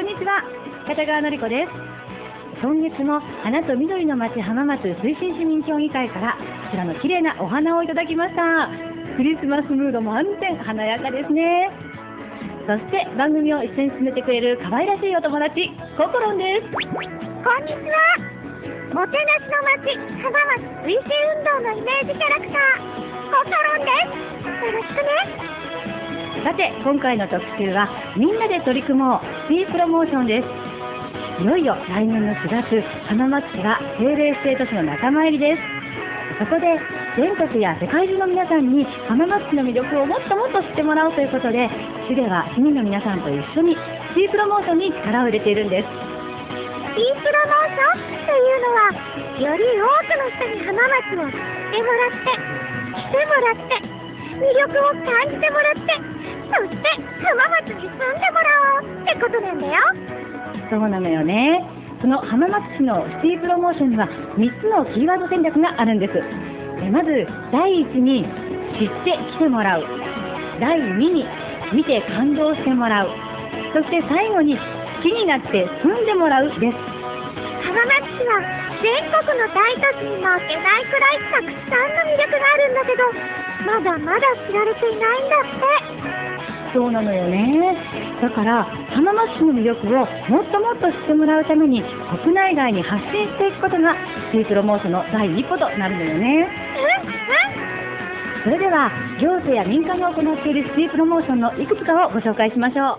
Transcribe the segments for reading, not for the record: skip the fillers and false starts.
んにちは、片川のり子です。今月の花と緑の街浜松推進市民協議会からこちらの綺麗なお花をいただきました。クリスマスムード満点、華やかですね。そして番組を一緒に進めてくれる可愛らしいお友達、ココロンです。 こんにちは。もてなしの街浜松推進運動のイメージキャラクター、ココロンです。よろしくね。 さて今回の特集はみんなで取り組もうシティプロモーションです。いよいよ来年の4月、浜松市が政令指定都市の仲間入りです。そこで全国や世界中の皆さんに浜松市の魅力をもっともっと知ってもらおうということで、市では市民の皆さんと一緒にシティプロモーションに力を入れているんです。 シティプロモーションというのは、より多くの人に浜松を知ってもらって、来てもらって、魅力を感じてもらって、そして浜松に住んでもらおうってことなんだよ。 そうなのよね。その浜松市のシティプロモーションには3つのキーワード戦略があるんです。まず第1に知って来てもらう、第2に見て感動してもらう、そして最後に好きになって住んでもらうです。 浜松市は全国の大都市に負けないくらいたくさんの魅力があるんだけど、まだまだ知られていないんだって。 そうなのよね。だから浜松市の魅力をもっともっと知ってもらうために国内外に発信していくことがシティプロモーションの第一歩となるのよね。それでは行政や民間が行っているシティプロモーションのいくつかをご紹介しましょう。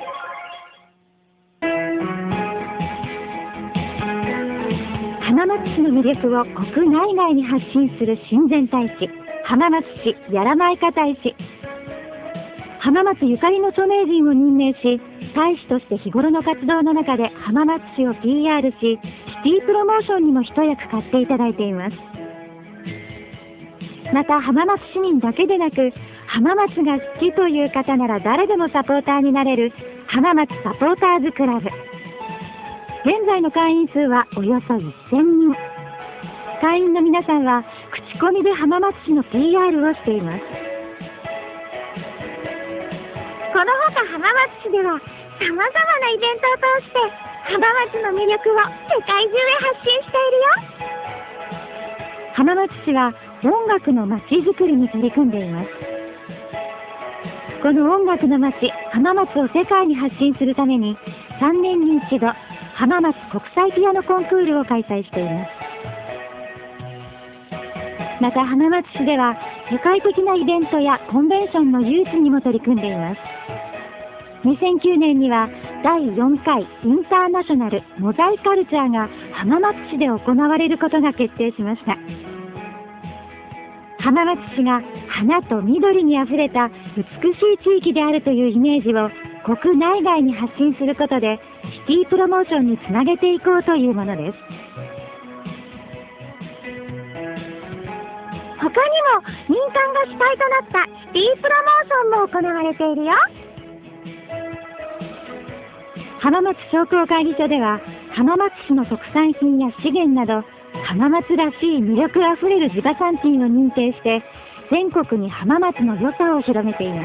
浜松市の魅力を国内外に発信する親善大使、浜松市やらまいか大使。浜松ゆかりの著名人を任命し、大使として日頃の活動の中で浜松市を PR し、シティプロモーションにも一役買っていただいています。また浜松市民だけでなく、浜松が好きという方なら誰でもサポーターになれる浜松サポーターズクラブ。現在の会員数はおよそ1000人。会員の皆さんは口コミで浜松市の PR をしています。このほか浜松市では様々なイベントを通して浜松の魅力を世界中へ発信しているよ。浜松市は音楽の街づくりに取り組んでいます。この音楽の街浜松を世界に発信するために3年に一度浜松国際ピアノコンクールを開催しています。また浜松市では世界的なイベントやコンベンションの誘致にも取り組んでいます。2009年には第4回インターナショナルモザイカルチャーが浜松市で行われることが決定しました。浜松市が花と緑にあふれた美しい地域であるというイメージを国内外に発信することでシティプロモーションにつなげていこうというものです。他にも民間が主体となったシティプロモーションも行われているよ。浜松商工会議所では浜松市の特産品や資源など浜松らしい魅力あふれる地場産品を認定して全国に浜松の良さを広めています。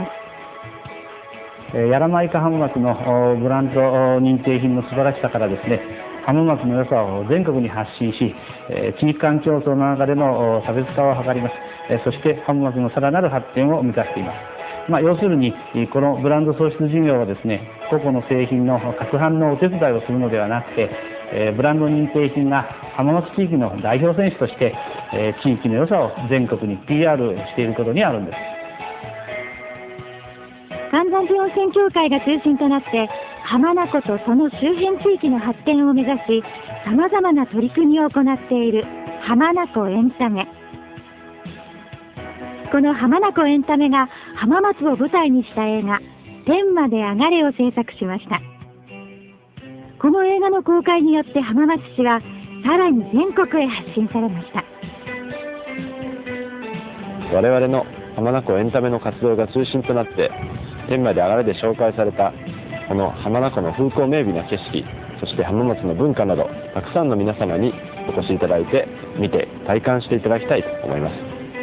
やらまいか浜松のブランド認定品の素晴らしさからですね、浜松の良さを全国に発信し、地域間競争の中での差別化を図ります。そして浜松のさらなる発展を目指しています。要するにこのブランド創出事業はですね、個々の製品の拡販のお手伝いをするのではなくて、ブランド認定品が浜松地域の代表選手として地域の良さを全国に PR していることにあるんです。 関山寺温泉協会が中心となって浜名湖とその周辺地域の発展を目指し、様々な取り組みを行っている浜名湖エンタメ。この浜名湖エンタメが浜松を舞台にした映画天まで上がれを制作しました。この映画の公開によって浜松市はさらに全国へ発信されました。 我々の浜名湖エンタメの活動が中心となって天まで上がれで紹介されたこの浜名湖の風光明媚な景色、そして浜松の文化などたくさんの皆様にお越しいただいて見て体感していただきたいと思います。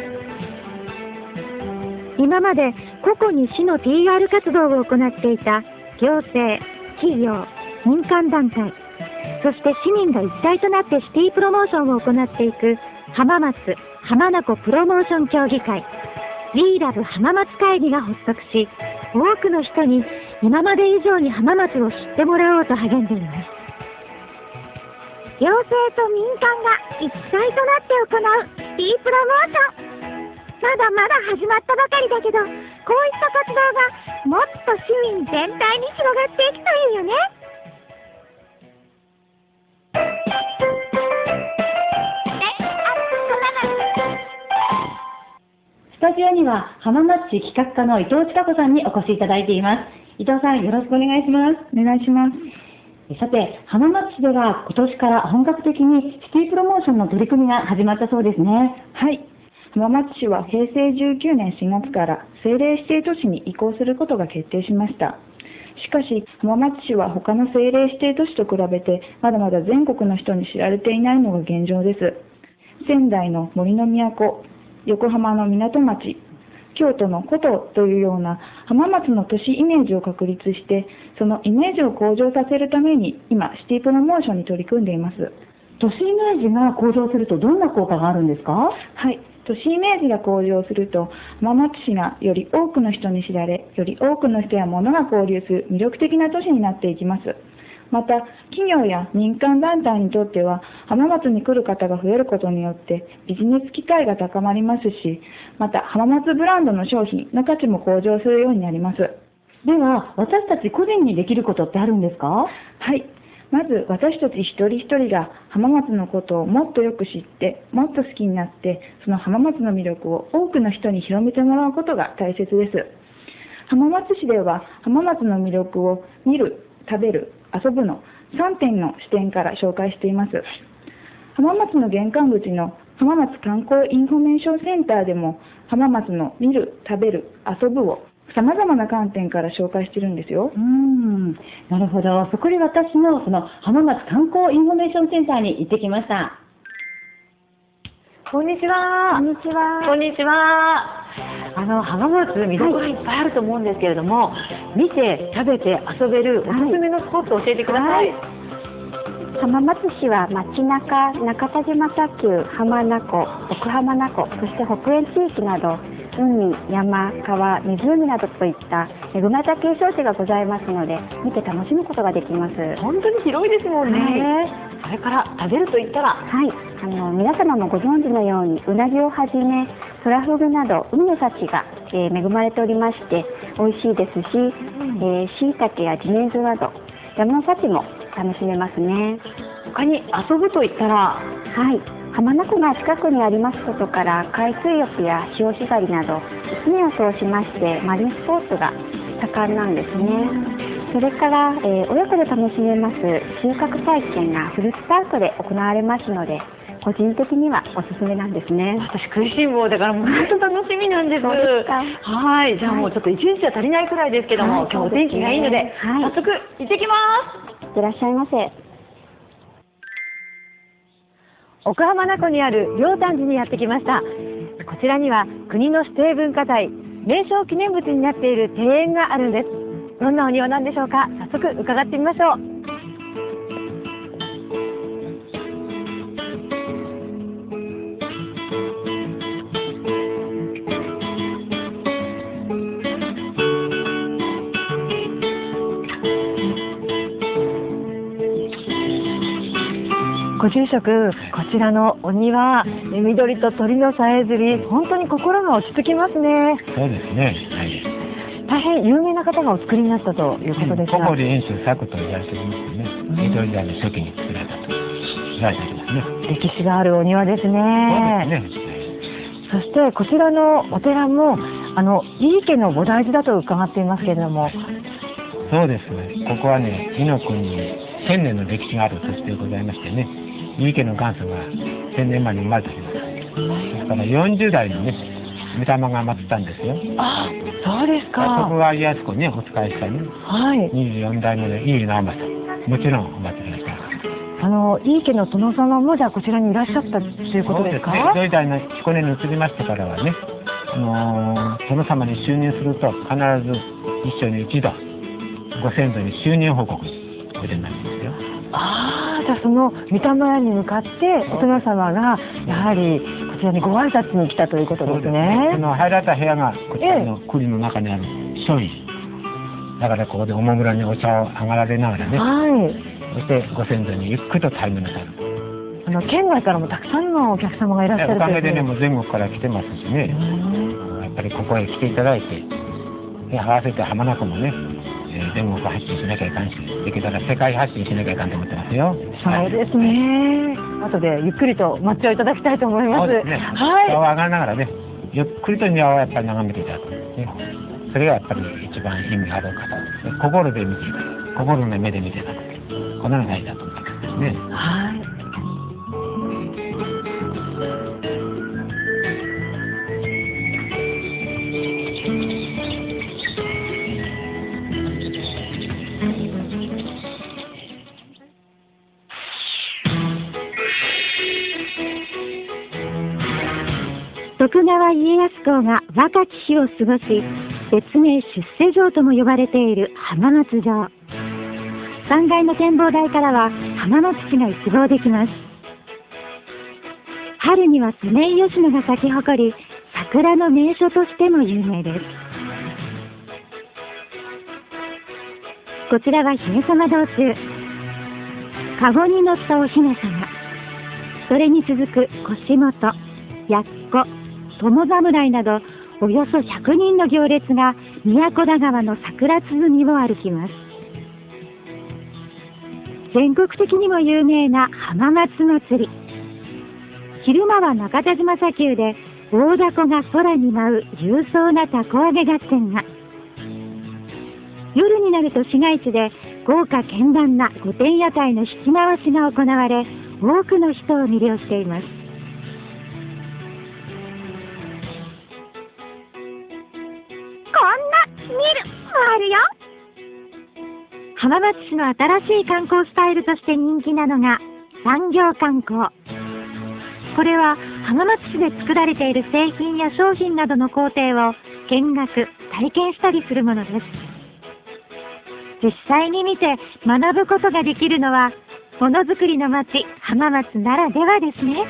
今まで個々に市の PR 活動を行っていた行政、企業、 民間団体、そして市民が一体となってシティプロモーションを行っていく浜松浜名湖プロモーション協議会 We Love 浜松会議が発足し、多くの人に今まで以上に浜松を知ってもらおうと励んでいます。行政と民間が一体となって行うシティプロモーション、まだまだ始まったばかりだけど、こういった活動がもっと市民全体に広がっていくといいよね。 スタジオには浜松市企画課の伊藤千佳子さんにお越しいただいています。伊藤さん、よろしくお願いします。 お願いします。 さて、浜松市では今年から本格的にシティプロモーションの取り組みが始まったそうですね。 はい。浜松市は平成19年4月から政令指定都市に移行することが決定しました。しかし、浜松市は他の政令指定都市と比べてまだまだ全国の人に知られていないのが現状です。仙台の森の都、横浜の港町、京都の古都というような浜松の都市イメージを確立して、そのイメージを向上させるために今シティプロモーションに取り組んでいます。 都市イメージが向上するとどんな効果があるんですか？ はい。都市イメージが向上すると、浜松市がより多くの人に知られ、より多くの人や物が交流する魅力的な都市になっていきます。また、企業や民間団体にとっては、浜松に来る方が増えることによってビジネス機会が高まりますし、また浜松ブランドの商品の価値も向上するようになります。 では、私たち個人にできることってあるんですか？ はい。まず私たち一人一人が浜松のことをもっとよく知って、もっと好きになって、その浜松の魅力を多くの人に広めてもらうことが大切です。浜松市では浜松の魅力を見る、食べる、遊ぶの3点の視点から紹介しています。浜松の玄関口の浜松観光インフォメーションセンターでも浜松の見る、食べる、遊ぶを様々な観点から紹介してるんですよ。 なるほど。そこで私のその浜松観光インフォメーションセンターに行ってきました。こんにちは。 こんにちは。 こんにちは。浜松見どころいっぱいあると思うんですけれども、見て食べて遊べるおすすめのスポットを教えてください。 浜松市は街中、中田島砂丘、浜名湖、奥浜名湖、そして北縁地域など、海、山、川、湖などといった恵まれた景勝地がございますので、見て楽しむことができます。 本当に広いですもんね。それから食べるといったら、 皆様もご存知のようにうなぎをはじめトラフグなど海の幸が、恵まれておりまして美味しいですし、しいたけや自然薯など山の幸も楽しめますね。 他に遊ぶといったら、 浜名湖が近くにありますことから海水浴や潮干狩りなど1年を通しましてマリンスポーツが盛んなんですね。それから、親子で楽しめます収穫体験がフルーツパークで行われますので、個人的にはおすすめなんですね。 私食いしん坊だからもう本当楽しみなんです。 そうですか。 はい。じゃあもうちょっと1日じゃ足りないくらいですけども、今日お天気がいいので、早速行ってきます。 いってらっしゃいませ。 奥浜名湖にある龍山寺にやってきました。こちらには国の指定文化財、名勝記念物になっている庭園があるんです。どんなお庭なんでしょうか。早速伺ってみましょう。ご住職、こちらのお庭、緑と鳥のさえずり、本当に心が落ち着きますね。 そうですね。 大変有名な方がお作りになったということですが、 小堀遠州作と言われておりましてね、江戸時代の初期に作られたと言われておりますね。 歴史があるお庭ですね。 そうですね。 そしてこちらのお寺も井伊家の菩提寺だと伺っていますけれども。 そうですね。ここはね、伊の国に1000年の歴史がある土地でございましてね、井伊家の元祖が1000年前に生まれております。ですから40代のね、御霊が祀ったんですよ。 あ、そうですか。 そこが家康公にお仕えしたね、24代目の井伊直政、もちろんお祭りがした。 井伊家の殿様もじゃあこちらにいらっしゃったということですか。 そうですね。江戸時代の彦根に移りましてからはね、殿様に就任すると必ず一生に一度ご先祖に就任報告にお筆なんですよ。 ああ、じゃあその三田村に向かってお殿様がやはりこちらにご挨拶に来たということですね。 その入られた部屋がこちらの栗の中にある一人。だからここでおもむろにお茶をあがられながらね。 はい。 そしてご先祖にゆっくりと対面なさる。 県外からもたくさんのお客様がいらっしゃるおかげでね、もう全国から来てますしね。やっぱりここへ来ていただいて、合わせて浜名湖もね、全国発信しなきゃいかんし、できたら世界発信しなきゃいかんと思ってますよ。 そうですね。後でゆっくりと抹茶をいただきたいと思います。 そうですね。 はい。 茶を上がりながらね、ゆっくりと庭をやっぱり眺めていただく、ね。それがやっぱり一番意味がある方ですね。心で見ていただく、心の目で見ていただく。こんなのが大事だと思ってますね。 はい。 徳川家康公が若き日を過ごし、別名出世城とも呼ばれている浜松城。3階の展望台からは浜松市が一望できます。春にはソメイヨシノが咲き誇り、桜の名所としても有名です。こちらは姫様道中。カゴに乗ったお姫様。それに続く腰元、やっこ、友侍などおよそ100人の行列が都田川の桜鼓を歩きます。全国的にも有名な浜松祭り。昼間は中田島砂丘で大凧が空に舞う勇壮な凧揚げ合戦が、夜になると市街地で豪華絢爛な御殿屋台の引き回しが行われ、多くの人を魅了しています。あるよ。浜松市の新しい観光スタイルとして人気なのが産業観光。これは浜松市で作られている製品や商品などの工程を見学、体験したりするものです。実際に見て学ぶことができるのはものづくりの町浜松ならではですね。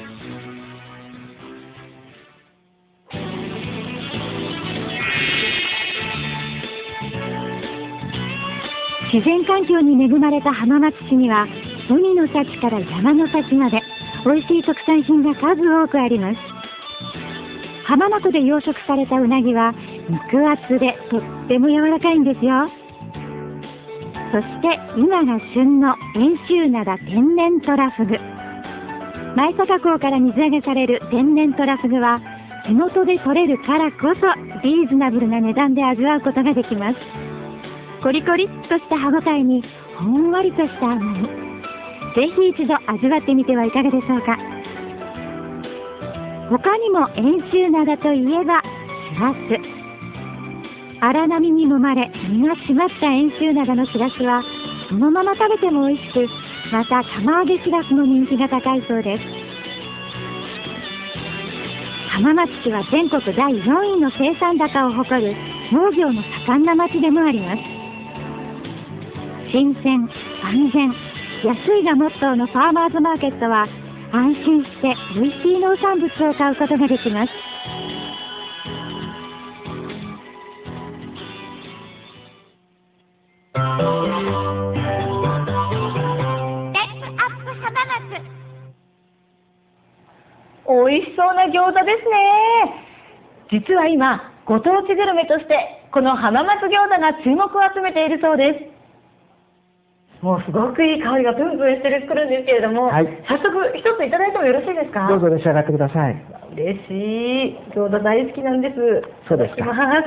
自然環境に恵まれた浜松市には海の幸から山の幸まで美味しい特産品が数多くあります。浜名湖で養殖されたうなぎは肉厚でとっても柔らかいんですよ。そして今が旬の遠州灘天然トラフグ。前坂港から水揚げされる天然トラフグは地元で取れるからこそリーズナブルな値段で味わうことができます。コリコリっとした歯ごたえにほんわりとした甘み。ぜひ一度味わってみてはいかがでしょうか。他にも遠州灘といえばしらす。荒波に揉まれ身が締まった遠州灘のしらすはそのまま食べても美味しく、また釜揚げしらすの人気が高いそうです。浜松市は全国第4位の生産高を誇る農業の盛んな町でもあります。新鮮、安全、安いがモットーのファーマーズマーケットは安心して美味しい農産物を買うことができます。 美味しそうな餃子ですね。実は今、ご当地グルメとしてこの浜松餃子が注目を集めているそうです。もうすごくいい香りがプンプンしてくるんですけれども、 はい、 早速一ついただいてもよろしいですか？ どうぞ召し上がってください。 嬉しい。餃子大好きなんです。 そうですか。 いただきます。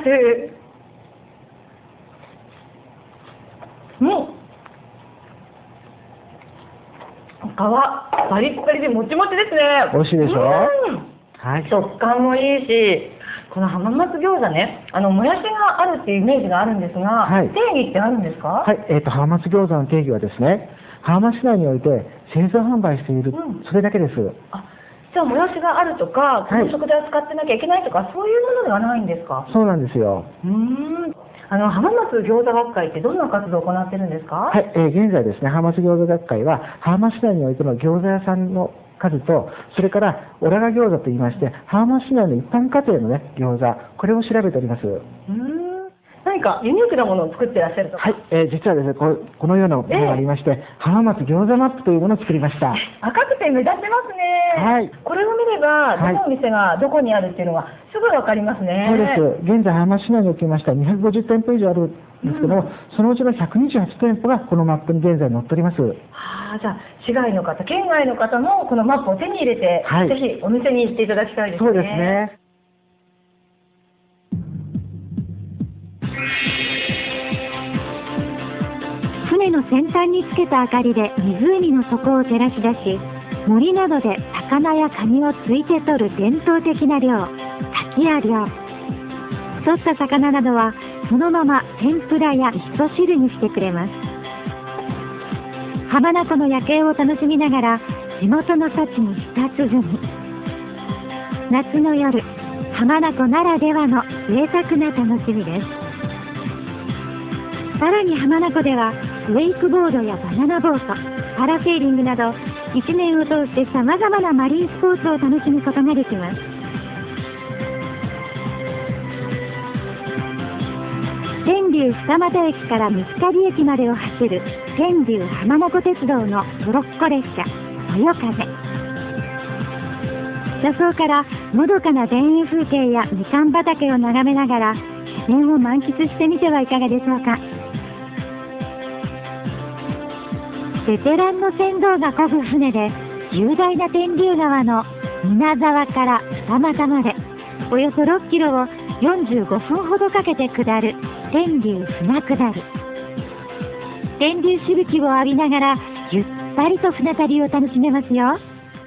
皮パリッパリでもちもちですね。 美味しいでしょう。 はい、食感もいいし、この浜松餃子ね、もやしがあるっていうイメージがあるんですが、 はい、 定義ってあるんですか？ はい、浜松餃子の定義はですね、浜松市内において製造販売している、それだけです。 あ、じゃあもやしがあるとか、この食材を使ってなきゃいけないとか、そういうものではないんですか？ そうなんですよ。 浜松餃子学会ってどんな活動を行ってるんですか？ はい、現在ですね、浜松餃子学会は、浜松市内においての餃子屋さんの数と、それからオラガ餃子といいまして、浜松市内の一般家庭のね、餃子、これを調べております。 何かユニークなものを作ってらっしゃるとか？ はい、実はですね、このようなものがありまして、浜松餃子マップというものを作りました。 赤くて目立ってますね。 はい。 これを見れば、どのお店がどこにあるっていうのがすぐわかりますね。 そうです。現在、浜松市内におきましては250店舗以上あるんですけども、そのうちの128店舗がこのマップに現在載っております。 じゃあ、市外の方、県外の方もこのマップを手に入れて、ぜひお店に行っていただきたいですね。 そうですね。 船の先端につけた明かりで湖の底を照らし出し、森などで魚やカニをついて取る伝統的な漁、滝屋漁。取った魚などはそのまま天ぷらや味噌汁にしてくれます。浜名湖の夜景を楽しみながら地元の幸に舌鼓。夏の夜、浜名湖ならではの贅沢な楽しみです。さらに浜名湖ではウェイクボードやバナナボート、パラセーリングなど1年を通して様々なマリンスポーツを楽しむことができます。天竜二俣駅から三狩駅までを走る天竜浜名湖鉄道のトロッコ列車豊風。車窓からのどかな田園風景やみかん畑を眺めながら自然を満喫してみてはいかがでしょうか。ベテランの船頭が漕ぐ船で雄大な天竜川の稲沢から二俣までおよそ6キロを45分ほどかけて下る天竜船下り。天竜しぶきを浴びながらゆったりと船旅を楽しめますよ。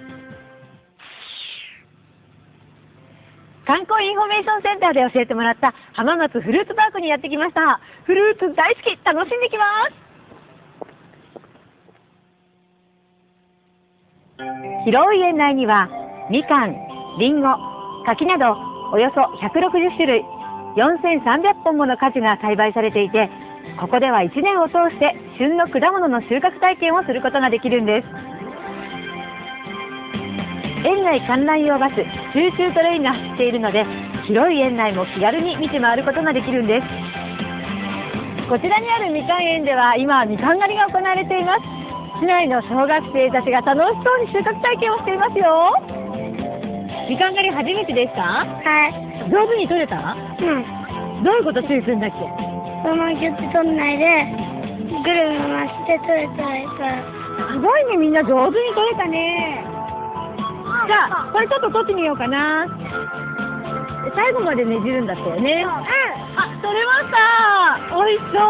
観光インフォメーションセンターで教えてもらった浜松フルーツパークにやってきました。フルーツ大好き、楽しんできます。広い園内にはみかん、りんご、柿などおよそ160種類4300本もの果樹が栽培されていて、ここでは1年を通して旬の果物の収穫体験をすることができるんです。園内観覧用バス、チューチュートレインが走っているので、広い園内も気軽に見て回ることができるんです。こちらにあるみかん園では今みかん狩りが行われています。市内の小学生たちが楽しそうに収穫体験をしていますよ。みかん狩り初めてですか？ はい。 上手に取れた？どういうこと注意するんだっけ？ そのままギュッて取んないで、ぐるぐる回して取れたらいいから。 すごいね、みんな上手に取れたね。じゃあ、これちょっと取ってみようかな。最後までねじるんだったよね。あ、取れました。美味しそう。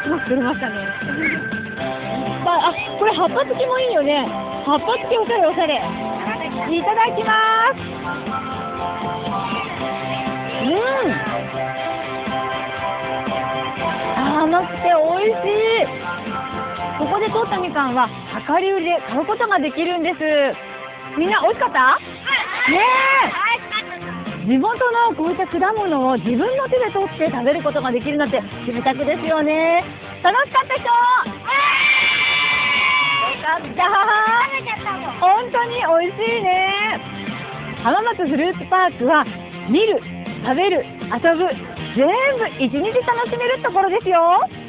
うまく取れましたね。あ、これ葉っぱ付きもいいよね。葉っぱ付きおしゃれおしゃれ。いただきます。甘くて美味しい。ここで取ったみかんは量り売りで買うことができるんです。みんな美味しかった？ねえ。地元のこういった果物を自分の手で取って食べることができるなんて贅沢ですよね。楽しかった人？よかった。本当に美味しいね。浜松フルーツパークは見る、食べる、遊ぶ、全部一日楽しめるところですよ。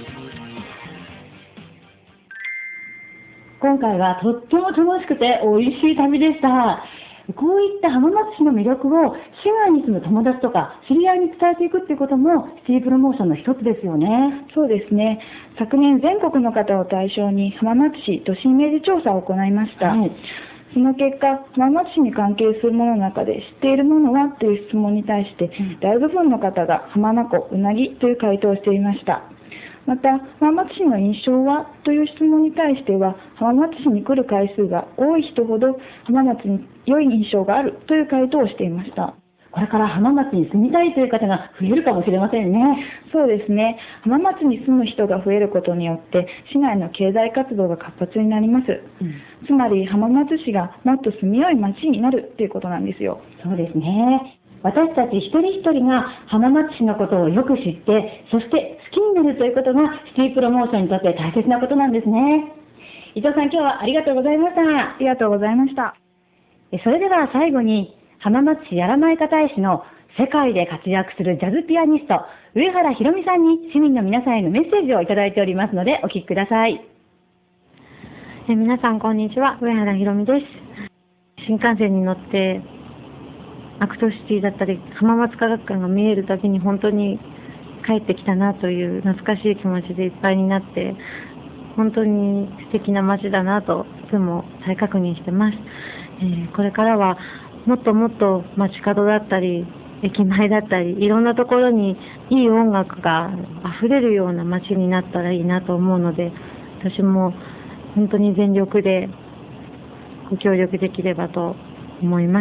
今回はとっても楽しくて美味しい旅でした。こういった浜松市の魅力を市外に住む友達とか知り合いに伝えていくっていうこともシティプロモーションの一つですよね。 そうですね。昨年全国の方を対象に浜松市都市イメージ調査を行いました。その結果、浜松市に関係するものの中で知っているものはという質問に対して、大部分の方が浜名湖、うなぎという回答をしていました。また、浜松市の印象はという質問に対しては、浜松市に来る回数が多い人ほど浜松に良い印象があるという回答をしていました。 これから浜松に住みたいという方が増えるかもしれませんね。 そうですね。浜松に住む人が増えることによって市内の経済活動が活発になります。つまり浜松市がもっと住みよい町になるということなんですよ。 そうですね。 私たち一人一人が浜松市のことをよく知って、そして好きになるということがシティプロモーションにとって大切なことなんですね。伊藤さん、今日はありがとうございました。 ありがとうございました。 それでは最後に、浜松市やらまいか大使の世界で活躍するジャズピアニスト、上原ひろみさんに市民の皆さんへのメッセージをいただいておりますので、お聞きください。 皆さんこんにちは、上原ひろみです。新幹線に乗ってアクトシティだったり浜松科学館が見えるたびに本当に帰ってきたなという懐かしい気持ちでいっぱいになって、本当に素敵な街だなといつも再確認してます。これからはもっともっと街角だったり駅前だったりいろんなところにいい音楽が溢れるような街になったらいいなと思うので、私も本当に全力でご協力できればと思います。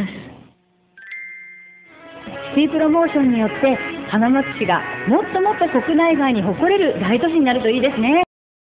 シティプロモーションによって浜松市がもっともっと国内外に誇れる大都市になるといいですね。